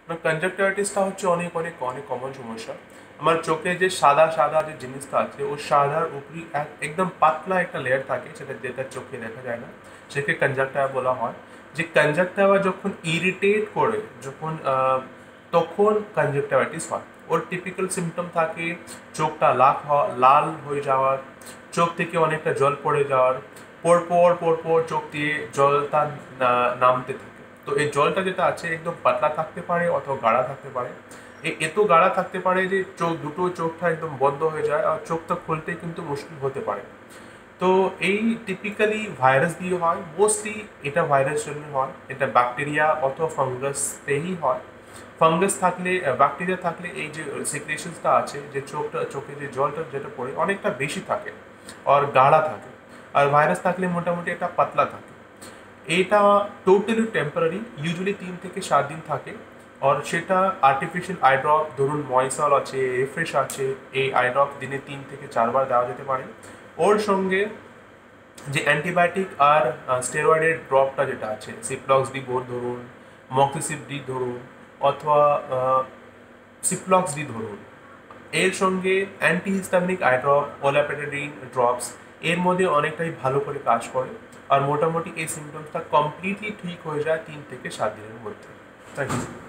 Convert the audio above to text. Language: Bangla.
কনজাক্টিভাইটিসটা হচ্ছে অনেক অনেক অনেক কমন সমস্যা। আমার চোখে যে সাদা সাদা যে জিনিসটা আছে ও সাদার উপরই একদম পাতলা একটা লেয়ার থাকে, যেটা চোখে দেখা যায় না, সেকে কনজাক্টিভা বলা হয়। যে কনজাক্টিভা যখন ইরিটেট করে, যখন তখন কনজাক্টিভাইটিস হয়। ওর টিপিক্যাল সিমটম থাকে চোখটা লাল হয়ে যাওয়ার, চোখ থেকে অনেকটা জল পড়ে যাওয়ার, পরপর পরপর চোখ দিয়ে জলটা নামতে থাকে। তো এই জলটা যেটা আছে একদম পাতলা থাকতে পারে অথবা গাঢ়া থাকতে পারে। এত গাঢ়া থাকতে পারে যে চোখটা একদম বন্ধ হয়ে যায় আর চোখটা খুলতে কিন্তু মুশকিল হতে পারে। তো এই টিপিক্যালি ভাইরাস দিয়ে হয়, মোস্টলি এটা ভাইরাস জন্য হয়, এটা ব্যাকটেরিয়া অথবা ফাঙ্গাসতেই হয়। ফাঙ্গাস থাকলে, ব্যাকটেরিয়া থাকলে এই যে সিক্রেশনসটা আছে, যে চোখে যে জলটা যেটা পড়ে অনেকটা বেশি থাকে আর গাঢ়া থাকে। আর ভাইরাস থাকলে মোটামুটি একটা পাতলা থাকে। এটা টোটালি টেম্পোরারি, ইউজুয়ালি 3 থেকে 7 দিন থাকে। আর সেটা আর্টিফিশিয়াল আই ড্রপ, ধরুন ময়সল আছে, রিফ্রেশ আছে, এই আই ড্রপ দিনে 3 থেকে 4 বার দেওয়া যেতে পারে। ওর সঙ্গে যে অ্যান্টিবায়োটিক আর স্টেরয়েডের ড্রপটা যেটা আছে, সিপ্লক্স ডি ধরুন, মক্সিসিপ ডি ধরুন, অথবা সিপ্লক্স ডি ধরুন, এর সঙ্গে antihistaminic eye drop, olopatadine drops, এর মধ্যে অনেকটাই ভালো করে কাজ করে। আর মোটামুটি এই সিমটমসটা কমপ্লিটলি ঠিক হয়ে যায় 3 থেকে 7 দিনের মধ্যে। Thank you.